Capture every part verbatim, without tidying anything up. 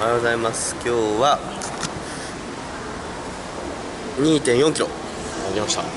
おはようございます。今日は にてんよんキロ歩きました。い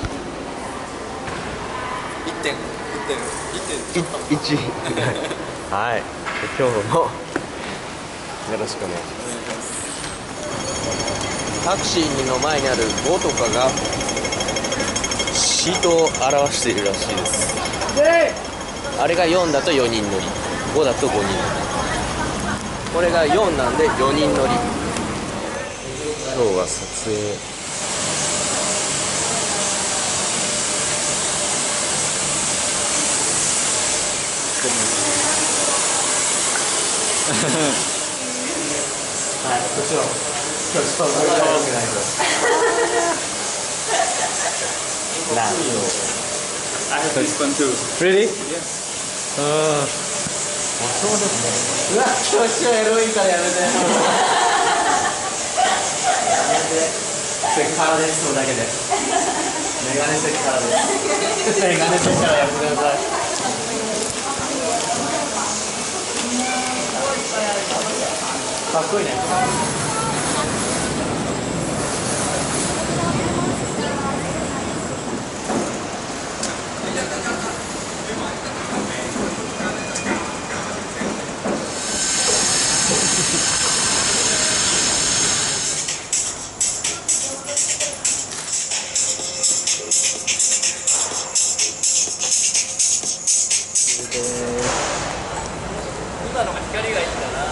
ってんいちはい、今日もよろしくお願いします。タクシーの前にあるごとかがシートを表しているらしいです。あれがよんだとよにん乗り、ごだとごにん乗り、これがよんなんでよにん乗り。今日は撮影はい、こっちも今日ちょっと乗りが良くないとなるほど。 I have this one too. Really? Yeah. ああ、そうですね。うわ、調子はエロいからやめて。やめて。セクハラです、それだけで。メガネセクハラです。メガネセクハラやめてください。かっこいいね。今のが光がいいんだな。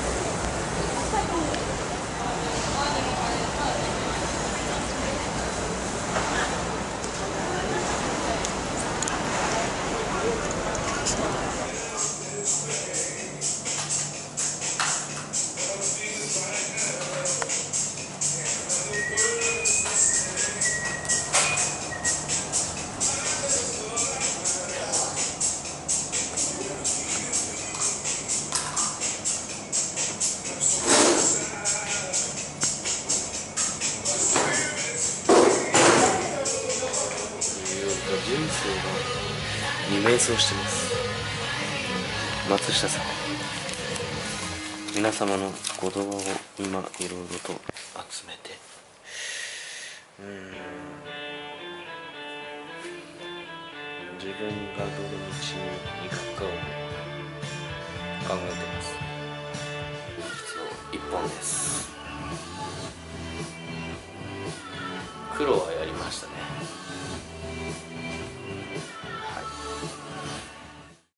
人生がに迷走してます。松下さん、皆様の言葉を今いろいろと集めて、うーん自分がどの道に行くかを考えてます。本日の一本です。